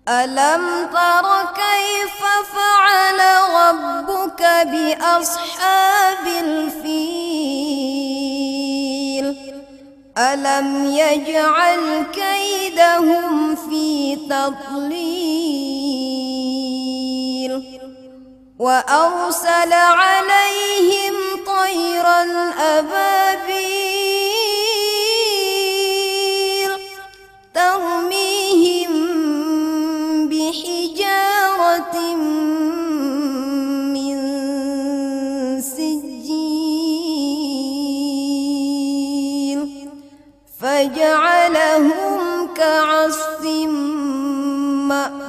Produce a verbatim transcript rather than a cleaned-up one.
ألم تر كيف فعل ربك بأصحاب الفيل ألم يجعل كيدهم في تضليل وأرسل عليهم طيرا أبابيل ترميهم بحجارة من سجيل فجعلهم كعصف مأكول.